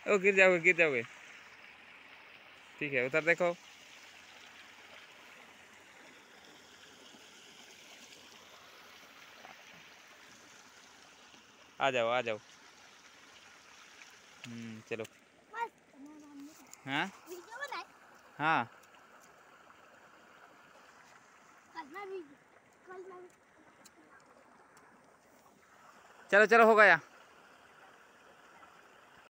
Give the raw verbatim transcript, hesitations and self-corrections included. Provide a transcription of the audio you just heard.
ओ गिर जाओगे गिर जाओगे। ठीक है उधर देखो। आ जाओ आ जाओ। हम्म चलो। हाँ हाँ चलो चलो हो गया।